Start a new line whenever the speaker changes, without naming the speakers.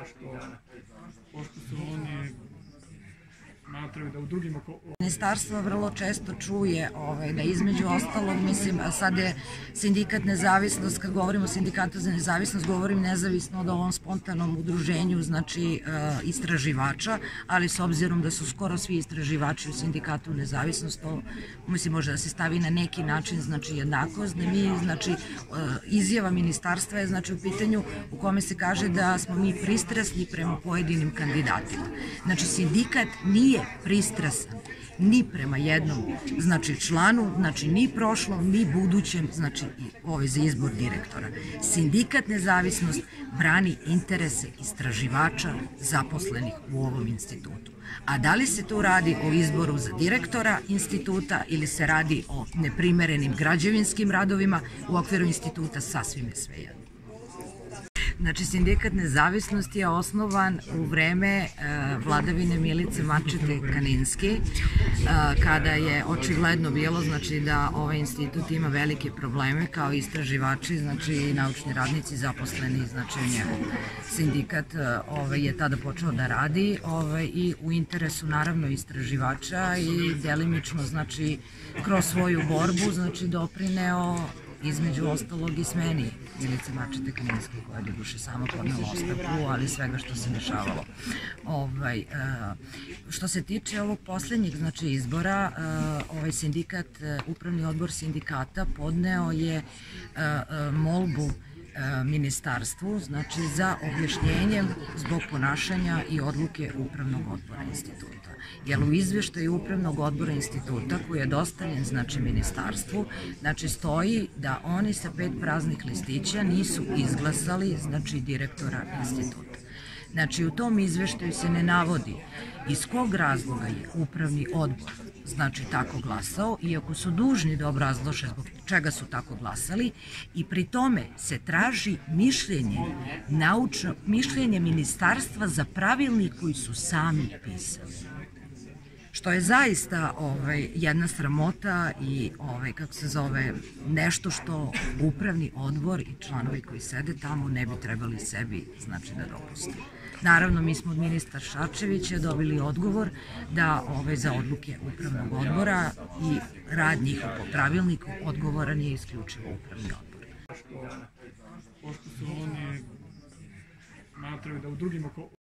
pošto su oni smatraju da u drugim
Ministarstvo vrlo često čuje da između ostalog, mislim, sad je sindikat Nezavisnost, kad govorimo o sindikatu za nezavisnost, govorim nezavisno od ovom spontanom udruženju, znači istraživača, ali s obzirom da su skoro svi istraživači u sindikatu Nezavisnost, to mislim može da se stavi na neki način, znači jednakost, da mi, znači izjava ministarstva je znači u pitanju u kome se kaže da smo mi pristrasni prema pojedinim kandidatima. Znači sindikat nije pristrasan ni prema jednom, znači članu, znači ni prošlom, ni budućem, znači i za izbor direktora. Sindikat Nezavisnost brani interese istraživača zaposlenih u ovom institutu. A da li se tu radi o izboru za direktora instituta ili se radi o neprimerenim građevinskim radovima u okviru instituta, sasvim je svejedno. Znači, sindikat Nezavisnost je osnovan u vreme vladavine Milice Mačete Kaninski, kada je očigledno bilo znači da ovaj institut ima velike probleme kao istraživači, znači i naučni radnici zaposleni, znači njegov sindikat je tada počeo da radi i u interesu naravno istraživača i delimično znači kroz svoju borbu znači doprineo između ostalog i smeni Milice Mačete Kaninske, koja je doduše sama podnela ostavku, ali svega što se dešavalo. Što se tiče ovog poslednjeg znači izbora, ovaj sindikat, upravni odbor sindikata podneo je molbu ministarstvu, znači za objašnjenjem zbog ponašanja i odluke upravnog odbora instituta. Jer u izveštaju upravnog odbora instituta koji je dostavljen znači ministarstvu, znači stoji da oni sa 5 praznih listića nisu izglasali znači direktora instituta. Znači u tom izveštaju se ne navodi iz kog razloga je upravni odbor znači tako glasao, iako su dužni da obrazlože zbog čega su tako glasali, i pri tome se traži mišljenje ministarstva za pravilnik koji su sami pisali. Što je zaista jedna sramota i kako se zove, nešto što upravni odbor i članovi koji sede tamo ne bi trebali sebi znači da dopuste. Naravno, mi smo od ministra Šarčevića dobili odgovor da za odluke upravnog odbora i rad njihov po pravilniku odgovoran je isključivo upravni odbor.
Pošto su oni smatraju da u drugim